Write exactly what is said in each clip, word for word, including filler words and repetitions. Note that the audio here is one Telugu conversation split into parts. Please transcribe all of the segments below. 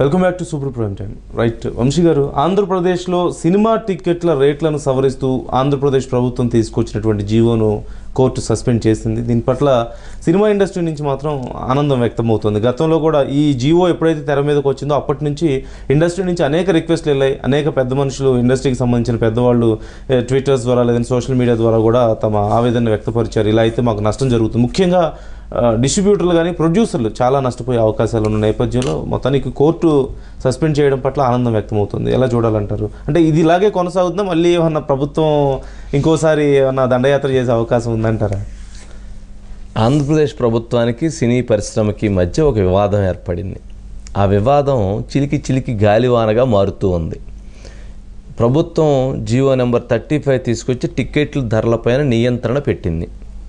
Welcome back to super prime time. Right Vamsi గారు, ఆంధ్రప్రదేశ్లో సినిమా టికెట్ల రేట్లను సవరిస్తూ ఆంధ్రప్రదేశ్ ప్రభుత్వం తీసుకొచ్చినటువంటి జీవోను కోర్టు సస్పెండ్ చేసింది. దీని పట్ల సినిమా ఇండస్ట్రీ నుంచి మాత్రం ఆనందం వ్యక్తమవుతుంది. గతంలో కూడా ఈ జీవో ఎప్పుడైతే తెర మీదకి వచ్చిందో అప్పటి నుంచి ఇండస్ట్రీ నుంచి అనేక రిక్వెస్ట్లు వెళ్ళాయి. అనేక పెద్ద మనుషులు, ఇండస్ట్రీకి సంబంధించిన పెద్దవాళ్ళు ట్విట్టర్స్ ద్వారా లేదంటే సోషల్ మీడియా ద్వారా కూడా తమ ఆవేదన వ్యక్తపరిచారు. ఇలా అయితే మాకు నష్టం జరుగుతుంది, ముఖ్యంగా డిస్ట్రిబ్యూటర్లు కానీ ప్రొడ్యూసర్లు చాలా నష్టపోయే అవకాశాలు ఉన్న నేపథ్యంలో మొత్తానికి కోర్టు సస్పెండ్ చేయడం పట్ల ఆనందం వ్యక్తమవుతుంది. ఎలా చూడాలంటారు? అంటే ఇది ఇలాగే కొనసాగుతుందా, మళ్ళీ ఏమన్నా ప్రభుత్వం ఇంకోసారి ఏమన్నా దండయాత్ర చేసే అవకాశం ఉందంటారా? ఆంధ్రప్రదేశ్ ప్రభుత్వానికి సినీ పరిశ్రమకి మధ్య ఒక వివాదం ఏర్పడింది. ఆ వివాదం చిలికి చిలికి గాలివానగా మారుతూ ఉంది. ప్రభుత్వం జియో నెంబర్ థర్టీ ఫైవ్ తీసుకొచ్చి టిక్కెట్ల ధరలపైన నియంత్రణ పెట్టింది,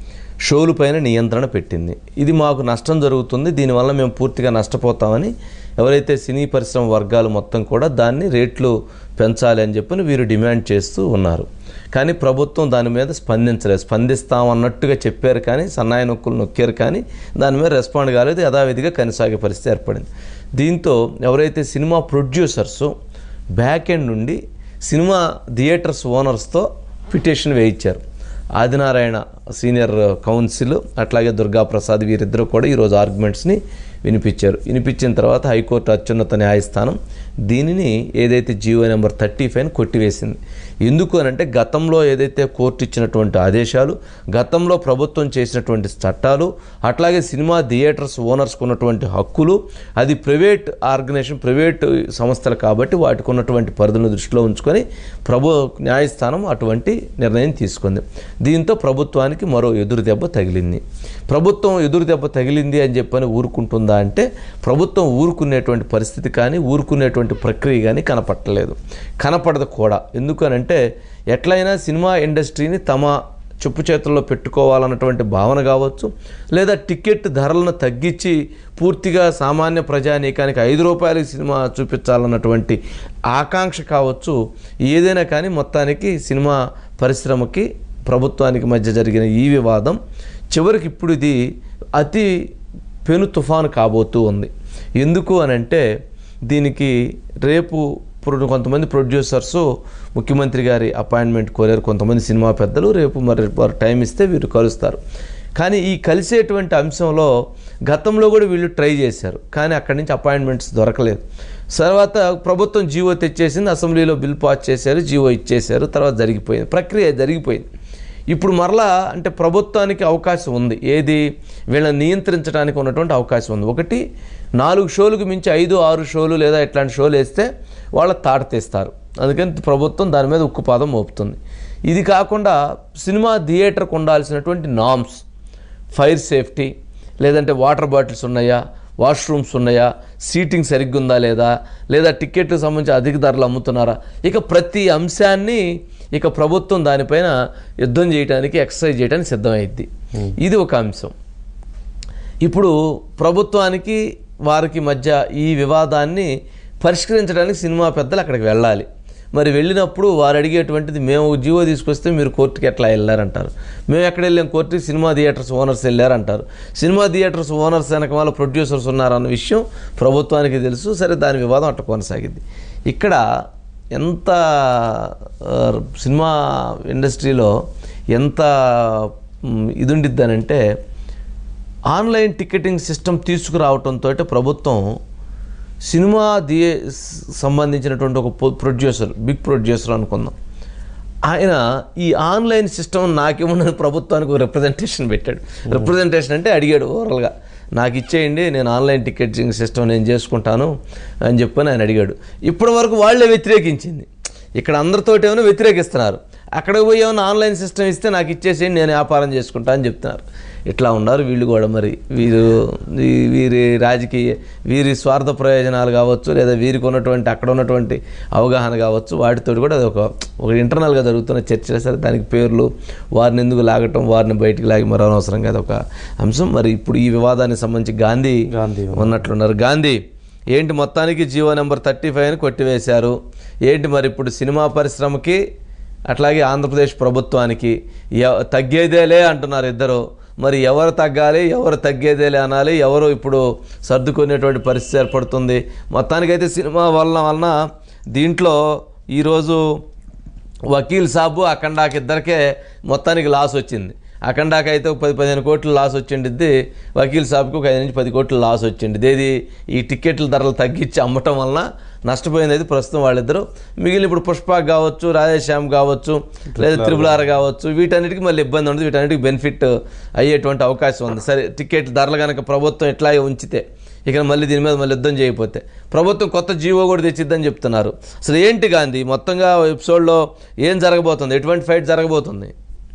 షోలు పైన నియంత్రణ పెట్టింది. ఇది మాకు నష్టం జరుగుతుంది, దీనివల్ల మేము పూర్తిగా నష్టపోతామని ఎవరైతే సినీ పరిశ్రమ వర్గాలు మొత్తం కూడా దాన్ని రేట్లు పెంచాలి అని చెప్పని వీరు డిమాండ్ చేస్తూ ఉన్నారు. కానీ ప్రభుత్వం దాని మీద స్పందించలేదు. స్పందిస్తామన్నట్టుగా చెప్పారు కానీ సన్నాయి నొక్కులు నొక్కారు కానీ దాని మీద రెస్పాండ్ కాలేదు. యథావిధిగా కొనసాగే పరిస్థితి ఏర్పడింది. దీంతో ఎవరైతే సినిమా ప్రొడ్యూసర్స్ బ్యాక్ ఎండ్ నుండి సినిమా థియేటర్స్ ఓనర్స్తో పిటిషన్ వేయించారు. ఆదినారాయణ సీనియర్ కౌన్సిల్ అట్లాగే దుర్గాప్రసాద్ వీరిద్దరూ కూడా ఈరోజు ఆర్గ్యుమెంట్స్ని వినిపించారు. వినిపించిన తర్వాత హైకోర్టు అత్యున్నత న్యాయస్థానం దీనిని ఏదైతే జియో నెంబర్ థర్టీ ఫైవ్ని కొట్టివేసింది. ఎందుకు అనంటే గతంలో ఏదైతే కోర్టు ఇచ్చినటువంటి ఆదేశాలు, గతంలో ప్రభుత్వం చేసినటువంటి చట్టాలు, అట్లాగే సినిమా థియేటర్స్ ఓనర్స్కి ఉన్నటువంటి హక్కులు, అది ప్రైవేట్ ఆర్గనైజేషన్ ప్రైవేట్ సంస్థలు కాబట్టి వాటికి ఉన్నటువంటి పరిధులను దృష్టిలో ఉంచుకొని ప్రభు న్యాయస్థానం అటువంటి నిర్ణయం తీసుకుంది. దీంతో ప్రభుత్వానికి మరో ఎదురు దెబ్బ తగిలింది. ప్రభుత్వం ఎదురు దెబ్బ తగిలింది అని చెప్పని ఊరుకుంటుందా అంటే ప్రభుత్వం ఊరుకునేటువంటి పరిస్థితి కానీ ఊరుకునేటువంటి ప్రక్రియ కానీ కనపట్టలేదు, కనపడదు కూడా. ఎందుకనంటే ఎట్లయినా సినిమా ఇండస్ట్రీని తమ చెప్పు చేతుల్లో పెట్టుకోవాలన్నటువంటి భావన కావచ్చు, లేదా టికెట్ ధరలను తగ్గించి పూర్తిగా సామాన్య ప్రజానీకానికి ఐదు రూపాయలకి సినిమా చూపించాలన్నటువంటి ఆకాంక్ష కావచ్చు, ఏదైనా కానీ మొత్తానికి సినిమా పరిశ్రమకి ప్రభుత్వానికి మధ్య జరిగిన ఈ వివాదం చివరికి ఇప్పుడు ఇది అతి పెను తుఫాను కాబోతూ ఉంది. ఎందుకు అనంటే దీనికి రేపు కొంతమంది ప్రొడ్యూసర్స్ ముఖ్యమంత్రి గారి అపాయింట్మెంట్ కోరారు, కొంతమంది సినిమా పెద్దలు. రేపు మరి వారు టైం ఇస్తే వీరు కలుస్తారు. కానీ ఈ కలిసేటువంటి అంశంలో గతంలో కూడా వీళ్ళు ట్రై చేశారు, కానీ అక్కడి నుంచి అపాయింట్మెంట్స్ దొరకలేదు. తర్వాత ప్రభుత్వం జీవో తెచ్చేసింది, అసెంబ్లీలో బిల్ పాస్ చేశారు, జీవో ఇచ్చేశారు, తర్వాత జరిగిపోయింది, ప్రక్రియ జరిగిపోయింది. ఇప్పుడు మరలా అంటే ప్రభుత్వానికి అవకాశం ఉంది, ఏది వీళ్ళని నియంత్రించడానికి ఉన్నటువంటి అవకాశం ఉంది. ఒకటి, నాలుగు షోలకు మించి ఐదు ఆరు షోలు లేదా ఇట్లాంటి షోలు వేస్తే వాళ్ళ తాట తీస్తారు, అందుకని ప్రభుత్వం దాని మీద ఉక్కుపాదం మోపుతుంది. ఇది కాకుండా సినిమా థియేటర్కు ఉండాల్సినటువంటి నామ్స్, ఫైర్ సేఫ్టీ, లేదంటే వాటర్ బాటిల్స్ ఉన్నాయా, వాష్రూమ్స్ ఉన్నాయా, సీటింగ్ సరిగ్గా ఉందా లేదా, లేదా టికెట్లకు సంబంధించి అధిక ధరలు అమ్ముతున్నారా, ఇక ప్రతి అంశాన్ని ఇక ప్రభుత్వం దానిపైన యుద్ధం చేయడానికి, ఎక్సర్సైజ్ చేయడానికి సిద్ధమైద్ది. ఇది ఒక అంశం. ఇప్పుడు ప్రభుత్వానికి వారికి మధ్య ఈ వివాదాన్ని పరిష్కరించడానికి సినిమా పెద్దలు అక్కడికి వెళ్ళాలి. మరి వెళ్ళినప్పుడు వారు అడిగేటువంటిది, మేము జీవో తీసుకొస్తే మీరు కోర్టుకి ఎట్లా వెళ్ళారంటారు, మేము ఎక్కడ వెళ్ళాం కోర్టుకి, సినిమా థియేటర్స్ ఓనర్స్ వెళ్ళారంటారు. సినిమా థియేటర్స్ ఓనర్స్ వెనక వాళ్ళ ప్రొడ్యూసర్స్ ఉన్నారన్న విషయం ప్రభుత్వానికి తెలుసు. సరే, దాని వివాదం అట్లా కొనసాగింది. ఇక్కడ ఎంత సినిమా ఇండస్ట్రీలో ఎంత ఇది ఉండిద్దనంటే ఆన్లైన్ టికెటింగ్ సిస్టమ్ తీసుకురావడంతో ప్రభుత్వం సినిమా దియే సంబంధించినటువంటి ఒక ప్రొడ్యూసర్, బిగ్ ప్రొడ్యూసర్ అనుకుందాం, ఆయన ఈ ఆన్లైన్ సిస్టమ్ నాకేమన్నా ప్రభుత్వానికి రిప్రజెంటేషన్ పెట్టాడు. రిప్రజెంటేషన్ అంటే అడిగాడు ఓవరాల్గా, నాకు ఇచ్చేయండి, నేను ఆన్లైన్ టికెటింగ్ సిస్టమ్ నేను చేసుకుంటాను అని చెప్పని ఆయన అడిగాడు. ఇప్పటి వరకు వాళ్ళే వ్యతిరేకించింది. ఇక్కడ అందరితోటి ఏమైనా వ్యతిరేకిస్తున్నారు, అక్కడికి పోయి ఏమైనా ఆన్లైన్ సిస్టమ్ ఇస్తే నాకు ఇచ్చేసేయండి, నేను వ్యాపారం చేసుకుంటా అని చెప్తున్నారు. ఇట్లా ఉన్నారు వీళ్ళు కూడా. మరి వీరు వీరి రాజకీయ వీరి స్వార్థ ప్రయోజనాలు కావచ్చు, లేదా వీరికి ఉన్నటువంటి అక్కడ ఉన్నటువంటి అవగాహన కావచ్చు, వాటితో కూడా అది ఒక ఒక ఇంటర్నల్గా జరుగుతున్న చర్చ. సరే, దానికి పేర్లు వారిని ఎందుకు లాగటం, వారిని బయటికి లాగి మరో అనవసరంగా అది ఒక అంశం. మరి ఇప్పుడు ఈ వివాదానికి సంబంధించి గాంధీ గాంధీ ఉన్నట్లున్నారు. గాంధీ ఏంటి, మొత్తానికి జియో నెంబర్ థర్టీ ఫైవ్ని కొట్టివేశారు ఏంటి? మరి ఇప్పుడు సినిమా పరిశ్రమకి అట్లాగే ఆంధ్రప్రదేశ్ ప్రభుత్వానికి తగ్గేదేలే అంటున్నారు ఇద్దరు. మరి ఎవరు తగ్గాలి, ఎవరు తగ్గేదేలే అనాలి, ఎవరు ఇప్పుడు సర్దుకునేటువంటి పరిస్థితి ఏర్పడుతుంది. మొత్తానికైతే సినిమా వలన వలన దీంట్లో ఈరోజు వకీల్ సాబు అఖండాకి ఇద్దరికే మొత్తానికి లాస్ వచ్చింది. అఖండాకి అయితే ఒక పది పదిహేను కోట్లు లాస్ వచ్చిండిద్ది, వకీల్ సాబ్కి ఒక ఐదు నుంచి పది కోట్లు లాస్ వచ్చింది. ఇది ఈ టికెట్ల ధరలు తగ్గించి అమ్మటం వలన నష్టపోయింది అయితే ప్రస్తుతం వాళ్ళిద్దరు. మిగిలిన ఇప్పుడు పుష్పక్ కావచ్చు, రాధేశ్యామ్ కావచ్చు, లేదా త్రిబుల్ ఆర్ కావచ్చు, వీటన్నిటికీ మళ్ళీ ఇబ్బంది ఉండదు, వీటన్నిటికి బెనిఫిట్ అయ్యేటువంటి అవకాశం ఉంది. సరే టికెట్ ధరలు కనుక ప్రభుత్వం ఇట్లాగే ఉంచితే, ఇక మళ్ళీ దీని మీద మళ్ళీ యుద్ధం చేయకపోతే ప్రభుత్వం కొత్త జీవో కూడా తెచ్చిద్దని చెప్తున్నారు. అసలు ఏంటి గాంధీ మొత్తంగా ఎపిసోడ్లో ఏం జరగబోతుంది, ఎటువంటి ఫైట్ జరగబోతుంది?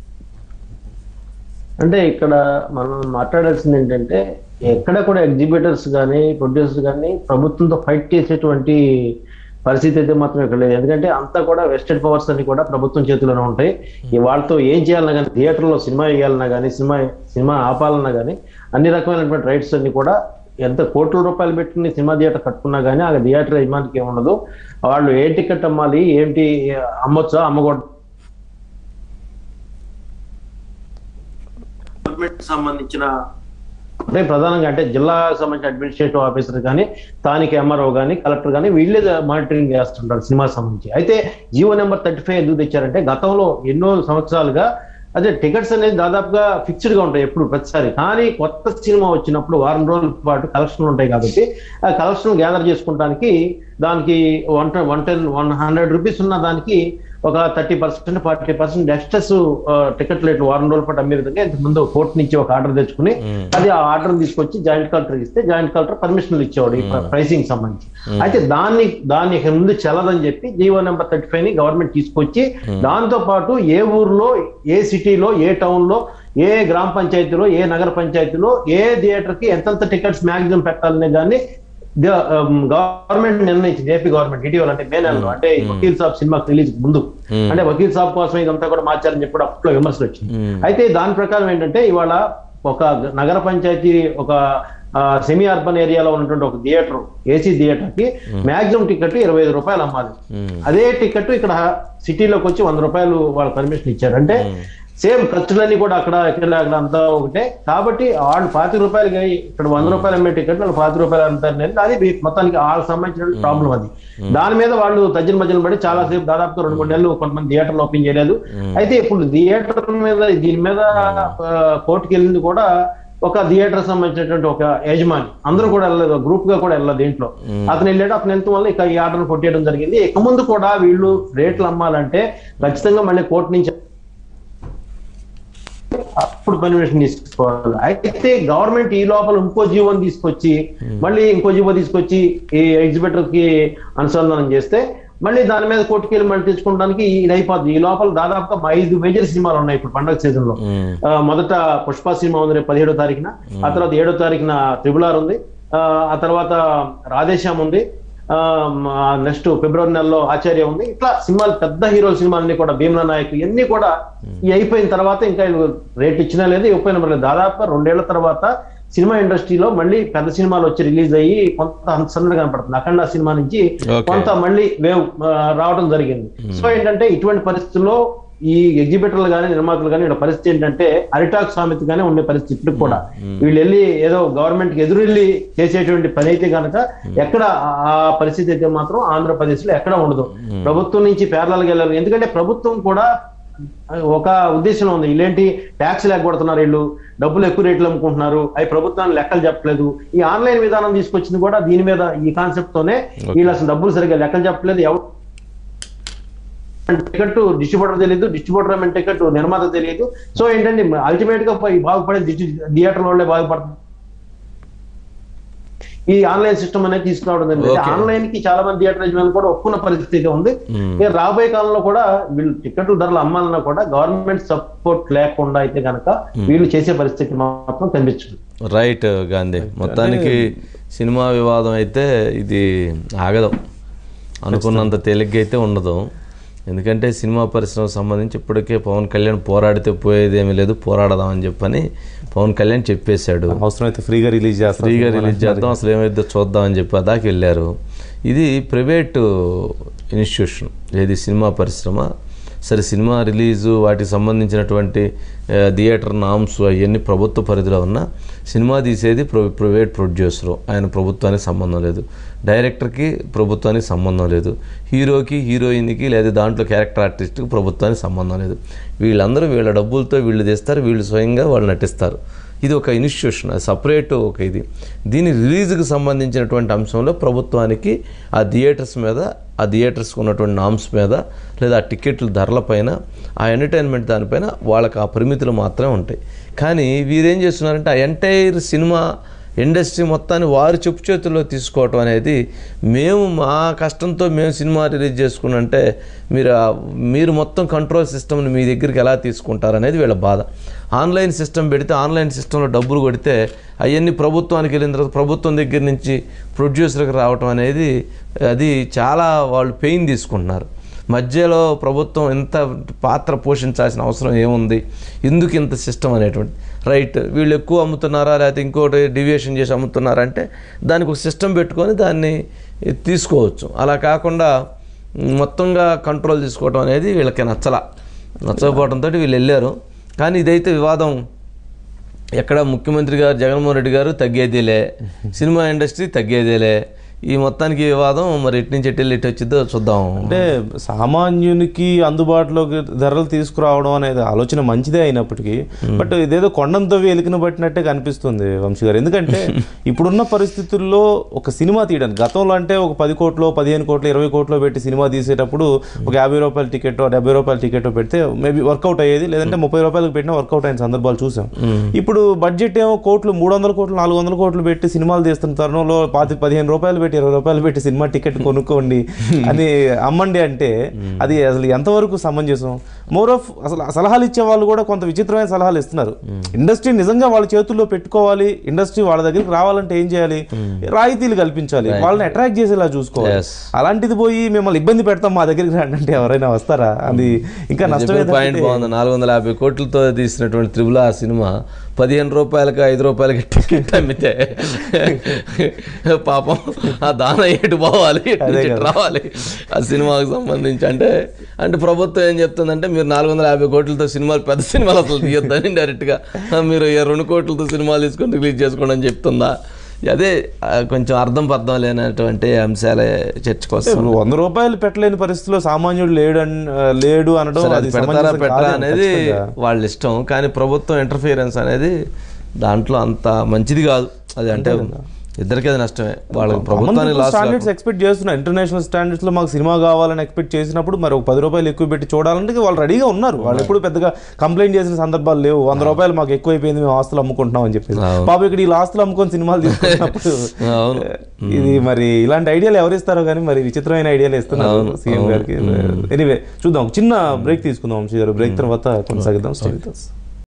అంటే ఇక్కడ మనం మాట్లాడాల్సింది ఏంటంటే ఎక్కడ కూడా ఎగ్జిబిటర్స్ కానీ ప్రొడ్యూసర్స్ కానీ ప్రభుత్వంతో ఫైట్ చేసేటువంటి పరిస్థితి అయితే మాత్రం ఇక్కడ లేదు. ఎందుకంటే అంతా కూడా వెస్టెడ్ పవర్స్ అన్ని కూడా ప్రభుత్వం చేతిలోనే ఉంటాయి. ఈ వాళ్ళతో ఏం చేయాలన్నా కానీ, థియేటర్లో సినిమా వేయాలన్నా కానీ, సినిమా సినిమా ఆపాలన్నా కానీ అన్ని రకమైనటువంటి రైట్స్ అన్ని కూడా ఎంత కోట్ల రూపాయలు పెట్టుకుని సినిమా థియేటర్ కట్టుకున్నా కానీ ఆ థియేటర్ యజమానికి ఏముండదు. వాళ్ళు ఏ టికెట్ అమ్మాలి, ఏంటి అమ్మొచ్చా అమ్మకూడదు సంబంధించిన అంటే ప్రధానంగా అంటే జిల్లాకు సంబంధించిన అడ్మినిస్ట్రేటివ్ ఆఫీసర్ కానీ, స్థానిక ఎంఆర్ఓ కానీ, కలెక్టర్ కానీ వీళ్ళే మానిటరింగ్ చేస్తుంటారు సినిమా సంబంధించి. అయితే జియో నెంబర్ థర్టీ ఫైవ్ ఎందుకు తెచ్చారంటే గతంలో ఎన్నో సంవత్సరాలుగా అదే టికెట్స్ అనేది దాదాపుగా ఫిక్స్డ్ గా ఉంటాయి ఎప్పుడు ప్రతిసారి. కానీ కొత్త సినిమా వచ్చినప్పుడు వారం రోజుల పాటు కలెక్షన్లు ఉంటాయి కాబట్టి ఆ కలెక్షన్ గ్యాదర్ చేసుకోవడానికి దానికి one one ten one hundred rupees ఉన్న దానికి ఒక thirty percent forty percent extras ticket రేట్లు వారం రోజుల పాటు అమ్మే విధంగా ఇంతకు ముందు కోర్టు నుంచి ఒక ఆర్డర్ తెచ్చుకుని అది ఆ ఆర్డర్ తీసుకొచ్చి జాయింట్ కలెక్టర్ ఇస్తే జాయింట్ కలెక్టర్ పర్మిషన్లు ఇచ్చేవాడు ఈ ప్రైసింగ్ సంబంధించి. అయితే దాన్ని దాన్ని ముందు చల్లదని చెప్పి జీవో నెంబర్ థర్టీ ఫైవ్ ని గవర్నమెంట్ తీసుకొచ్చి దాంతో పాటు ఏ ఊర్లో, ఏ సిటీలో, ఏ టౌన్ లో, ఏ గ్రామ పంచాయతీలో, ఏ నగర పంచాయతీలో ఏ థియేటర్ కి ఎంతెంత టికెట్స్ మాక్సిమం పెట్టాలనే దాన్ని గవర్నమెంట్ నిర్ణయించింది. ఏపీ గవర్నమెంట్ ఇటీవల అంటే మే నెలలో అంటే వకీల్ సాబ్ సినిమా రిలీజ్ ముందు అంటే వకీల్ సాబ్ కోసం ఇదంతా కూడా మార్చారని చెప్పి అప్పట్లో విమర్శలు వచ్చింది. అయితే దాని ప్రకారం ఏంటంటే ఇవాళ ఒక నగర పంచాయతీ ఒక సెమీ అర్బన్ ఏరియాలో ఉన్నటువంటి ఒక థియేటర్ ఏసీ థియేటర్ కి మాక్సిమం టికెట్ ఇరవై ఐదు రూపాయలు అమ్మాలి. అదే టికెట్ ఇక్కడ సిటీలోకి వచ్చి వంద రూపాయలు వాళ్ళు పర్మిషన్ ఇచ్చారు. అంటే సేమ్ ఖర్చులన్నీ కూడా అక్కడ ఇక్కడ అక్కడ అంతా ఒకటే కాబట్టి వాళ్ళు పాతిక రూపాయలకి ఇక్కడ వంద రూపాయలు అమ్మే టికెట్ వాళ్ళు పాతిక రూపాయలు అంటారు. అది మొత్తానికి వాళ్ళకి సంబంధించిన ప్రాబ్లం అది. దాని మీద వాళ్ళు తజ్జన మధ్యన పడి చాలా సేపు దాదాపు రెండు మూడు నెలలు కొంతమంది థియేటర్లు ఓపెన్ చేయలేదు. అయితే ఇప్పుడు థియేటర్ మీద దీని మీద కోర్టుకి వెళ్ళింది కూడా ఒక థియేటర్ సంబంధించినటువంటి ఒక యజమాని, అందరూ కూడా వెళ్ళలేదు, గ్రూప్ గా కూడా వెళ్ళలేదు. దీంట్లో అతను వెళ్ళాడు, అతను వెళ్తూ వల్ల ఇక ఈ ఆర్డర్ కొట్టేయడం జరిగింది. ఇక ముందు కూడా వీళ్ళు రేట్లు అమ్మాలంటే ఖచ్చితంగా మళ్ళీ కోర్టు నుంచి అప్పుడు పర్మిషన్ తీసుకోవాలి. అయితే గవర్నమెంట్ ఈ లోపల ఇంకో జీవోని తీసుకొచ్చి మళ్ళీ ఇంకో జీవో తీసుకొచ్చి ఈ ఎగ్జిబిటర్ కి అనుసంధానం చేస్తే మళ్ళీ దాని మీద కోర్టుకెళ్ళి మళ్ళీ తెచ్చుకోవడానికి ఇది అయిపోద్ది. ఈ లోపల దాదాపుగా ఐదు మేజర్ సినిమాలు ఉన్నాయి ఇప్పుడు పండుగ సీజన్ లో. మొదట పుష్ప సినిమా ఉంది రేపు పదిహేడో తారీఖున, ఆ తర్వాత ఏడో తారీఖున త్రిబుల్ ఆర్ ఉంది, ఆ తర్వాత రాధేశ్యామ్ ఉంది, నెక్స్ట్ ఫిబ్రవరి నెలలో ఆచార్య ఉంది. ఇట్లా సినిమాలు పెద్ద హీరోల సినిమాలన్నీ కూడా భీమ్లా నాయక్ ఇవన్నీ కూడా ఈ అయిపోయిన తర్వాత ఇంకా రేట్ ఇచ్చినా లేదు, ఇవ్వకపోయినా లేదు. దాదాపు రెండేళ్ల తర్వాత సినిమా ఇండస్ట్రీలో మళ్ళీ పెద్ద సినిమాలు వచ్చి రిలీజ్ అయ్యి కొంత సందడి కనపడుతుంది. అఖండ సినిమా నుంచి కొంత మళ్ళీ వేవ్ రావడం జరిగింది. సో ఏంటంటే ఇటువంటి పరిస్థితుల్లో ఈ ఎగ్జిబిటర్లు కానీ నిర్మాతలు కానీ ఇక్కడ పరిస్థితి ఏంటంటే అరిటాక్ సామెతగానే ఉండే పరిస్థితి ఇప్పటికి కూడా. వీళ్ళు వెళ్ళి ఏదో గవర్నమెంట్ కి ఎదురు వెళ్ళి చేసేటువంటి పని అయితే కనుక ఎక్కడ ఆ పరిస్థితి అయితే మాత్రం ఆంధ్రప్రదేశ్ లో ఎక్కడ ఉండదు. ప్రభుత్వం నుంచి పేర్లకి వెళ్ళాలి. ఎందుకంటే ప్రభుత్వం కూడా ఒక ఉద్దేశంలో ఉంది, ఇలాంటి ట్యాక్స్ లేకపోతున్నారు, వీళ్ళు డబ్బులు ఎక్కువ రేట్లు అమ్ముకుంటున్నారు, అవి ప్రభుత్వాన్ని లెక్కలు చెప్పలేదు. ఈ ఆన్లైన్ విధానం తీసుకొచ్చింది కూడా దీని మీద, ఈ కాన్సెప్ట్ తోనే. వీళ్ళు అసలు డబ్బులు సరిగ్గా లెక్కలు చెప్పలేదు. ఎవరు టికెట్ డిస్ట్రిబ్యూటర్ తెలియదు, డిస్ట్రిబ్యూటర్ ఏమైనా టికెట్ నిర్మాత తెలియదు. సో ఏంటంటే అల్టిమేట్ గా బాగుపడే థియేటర్ వాళ్ళే బాగుపడుతుంది. ఈ ఆన్లైన్ సిస్టమ్ అనేది తీసుకురావడం జరిగింది. ఆన్లైన్ కి చాలా మంది థియేటర్ యజమానులు కూడా ఒప్పుకున్న పరిస్థితి ఉంది. రాబోయే కాలంలో కూడా వీళ్ళు టికెట్ల ధరలు అమ్మాలన్నా కూడా గవర్నమెంట్ సపోర్ట్ లేకుండా అయితే కనుక వీళ్ళు చేసే పరిస్థితి మాత్రం కనిపించదు. రైట్ గాంధీ, మొత్తానికి సినిమా వివాదం అయితే ఇది ఆగదు, అనుకున్నంత తేలిగ్గా అయితే ఉండదు. ఎందుకంటే సినిమా పరిశ్రమకు సంబంధించి ఇప్పటికే పవన్ కళ్యాణ్ పోరాడితే పోయేదేమీ లేదు, పోరాడదామని చెప్పని పవన్ కళ్యాణ్ చెప్పేశాడు. అవసరమైతే ఫ్రీగా రిలీజ్ చేస్తాం, ఫ్రీగా రిలీజ్ చేద్దాం, అసలు ఏమైతే చూద్దామని చెప్పి అదాకి వెళ్ళారు. ఇది ప్రైవేటు ఇన్స్టిట్యూషన్, ఏది సినిమా పరిశ్రమ. సరే సినిమా రిలీజు వాటికి సంబంధించినటువంటి థియేటర్ నామ్స్ అవన్నీ ప్రభుత్వ పరిధిలో ఉన్న సినిమా తీసేది ప్రైవేట్ ప్రొడ్యూసరు, ఆయన ప్రభుత్వానికి సంబంధం లేదు. డైరెక్టర్కి ప్రభుత్వానికి సంబంధం లేదు. హీరోకి హీరోయిన్కి లేదా దాంట్లో క్యారెక్టర్ ఆర్టిస్ట్కి ప్రభుత్వానికి సంబంధం లేదు. వీళ్ళందరూ వీళ్ళ డబ్బులతో వీళ్ళు తెస్తారు, వీళ్ళు స్వయంగా వాళ్ళు నటిస్తారు. ఇది ఒక ఇన్స్టిట్యూషన్, అది సపరేట్ ఒక ఇది. దీని రిలీజ్కి సంబంధించినటువంటి అంశంలో ప్రభుత్వానికి ఆ థియేటర్స్ మీద, ఆ థియేటర్స్కి ఉన్నటువంటి నామ్స్ మీద, లేదా ఆ టికెట్ల ధరలపైన, ఆ ఎంటర్టైన్మెంట్ దానిపైన వాళ్ళకి ఆ పరిమితులు మాత్రమే ఉంటాయి. కానీ వీరేం చేస్తున్నారంటే ఆ ఎంటైర్ సినిమా ఇండస్ట్రీ మొత్తాన్ని వారి చెప్పు చేతుల్లో తీసుకోవటం అనేది, మేము మా కష్టంతో మేము సినిమా రిలీజ్ చేసుకున్నంటే మీరు మీరు మొత్తం కంట్రోల్ సిస్టమ్ని మీ దగ్గరికి ఎలా తీసుకుంటారనేది వీళ్ళ బాధ. ఆన్లైన్ సిస్టమ్ పెడితే, ఆన్లైన్ సిస్టంలో డబ్బులు కొడితే అవన్నీ ప్రభుత్వానికి వెళ్ళిన తర్వాత ప్రభుత్వం దగ్గర నుంచి ప్రొడ్యూసర్కి రావటం అనేది అది చాలా వాళ్ళు పెయిన్ తీసుకుంటున్నారు. మధ్యలో ప్రభుత్వం ఎంత పాత్ర పోషించాల్సిన అవసరం ఏముంది, ఎందుకు ఇంత సిస్టమ్ అనేటువంటి. రైట్, వీళ్ళు ఎక్కువ అమ్ముతున్నారా లేకపోతే ఇంకోటి డివియేషన్ చేసి అమ్ముతున్నారా అంటే దానికి ఒక సిస్టమ్ పెట్టుకొని దాన్ని తీసుకోవచ్చు. అలా కాకుండా మొత్తంగా కంట్రోల్ తీసుకోవడం అనేది వీళ్ళకి నచ్చల నచ్చకపోవడంతో వీళ్ళు వెళ్ళారు. కానీ ఇదైతే వివాదం ఎక్కడ ముఖ్యమంత్రి గారు జగన్మోహన్ రెడ్డి గారు తగ్గేదేలే, సినిమా ఇండస్ట్రీ తగ్గేదేలే. ఈ మొత్తానికి వివాదం మరి ఎటు నుంచి ఎటు వెళ్ళి ఎటు వచ్చిందో చూద్దాం. అంటే సామాన్యునికి అందుబాటులోకి ధరలు తీసుకురావడం అనేది ఆలోచన మంచిదే అయినప్పటికీ, బట్ ఇదేదో కొండంతో వెలికిన పట్టినట్టే కనిపిస్తుంది వంశీ గారు. ఎందుకంటే ఇప్పుడున్న పరిస్థితుల్లో ఒక సినిమా తీయడానికి, గతంలో అంటే ఒక పది కోట్లు పదిహేను కోట్లు ఇరవై కోట్లు పెట్టి సినిమా తీసేటప్పుడు ఒక యాభై రూపాయల టికెట్ డెబ్బై రూపాయల టికెట్ పెడితే మేబీ వర్కౌట్ అయ్యేది, లేదంటే ముప్పై రూపాయలకు పెట్టినా వర్కౌట్ అయిన సందర్భాలు చూసాం. ఇప్పుడు బడ్జెట్ ఏమో కోట్లు మూడు వందల కోట్లు నాలుగు వందల కోట్లు పెట్టి సినిమాలు తీస్తున్న తరుణంలో పాతి పదిహేను రూపాయలు ఇరవై రూపాయలు పెట్టి సినిమా టికెట్ కొనుక్కోండి అని అమ్మండి అంటే అది అసలు ఎంతవరకు సమంజసం? మోర్ ఆఫ్ అసలు సలహాలు ఇచ్చే వాళ్ళు కూడా కొంత విచిత్రమైన సలహాలు ఇస్తున్నారు. ఇండస్ట్రీ నిజంగా వాళ్ళ చేతుల్లో పెట్టుకోవాలి, ఇండస్ట్రీ వాళ్ళ దగ్గరికి రావాలంటే ఏం చేయాలి? రాయితీలు కల్పించాలి, వాళ్ళని అట్రాక్ట్ చేసేలా చూసుకోవాలి. అలాంటిది పోయి మిమ్మల్ని ఇబ్బంది పెడతాం మా దగ్గరికి రండి అంటే ఎవరైనా వస్తారా? అది ఇంకా నష్టమే. పాయింట్ బాగుంది. నాలుగు వందల యాభై కోట్లతో తీసినటువంటి త్రిబుల్ ఆ సినిమా పదిహేను రూపాయలకి ఐదు రూపాయలకి టికెట్ అమ్మితే పాపం ఆ దాన ఎటు పోవాలి, ఎటు రావాలి ఆ సినిమాకు సంబంధించి. అంటే అంటే ప్రభుత్వం ఏం చెప్తుందంటే మీరు నాలుగు వందల యాభై కోట్లతో సినిమాలు పెద్ద సినిమాలు అసలు తీయొద్దని డైరెక్ట్గా మీరు రెండు కోట్లతో సినిమాలు తీసుకొని రిలీజ్ చేసుకోండి అని చెప్తుందా? అదే కొంచెం అర్థం పర్థం లేనటువంటి అంశాలే చర్చకొస్తాం. వంద రూపాయలు పెట్టలేని పరిస్థితిలో సామాన్యుడు లేడు లేడు అనడం పెడతారా పెట్టరా అనేది వాళ్ళ ఇష్టం. కానీ ప్రభుత్వం ఇంటర్ఫియరెన్స్ అనేది దాంట్లో అంత మంచిది కాదు. అది అంటే ఇద్దరికి అది నష్టమే. వాళ్ళకి ప్రభుత్వానికి స్టాండర్డ్స్ ఎక్స్పెక్ట్ చేస్తున్నారు. ఇంటర్నేషనల్ స్టాండర్డ్స్ లో మాకు సినిమా కావాలని ఎక్స్పెక్ట్ చేసినప్పుడు మరి ఒక పది రూపాయలు ఎక్కువ పెట్టి చూడాలంటే వాళ్ళు రెడీగా ఉన్నారు. వాళ్ళు ఎప్పుడు పెద్దగా కంప్లైంట్ చేసిన సందర్భాలు లేవు. వంద రూపాయలు మాకు ఎక్కువ అయిపోయింది, మేము ఆస్తులు అమ్ముకుంటున్నాం అని చెప్పేసి. పాపం ఇక్కడ ఈ ఆస్తులు అమ్ముకొని సినిమాలు తీసుకున్నప్పుడు ఇది మరి ఇలాంటి ఐడియాలు ఎవరు ఇస్తారో కానీ మరి విచిత్రమైన ఐడియాలు ఇస్తున్నారు సీఎం గారికి. ఎనీవే చూద్దాం, చిన్న బ్రేక్ తీసుకుందాం వంశీ గారు. బ్రేక్ తర్వాత కొనసాగిద్దాం.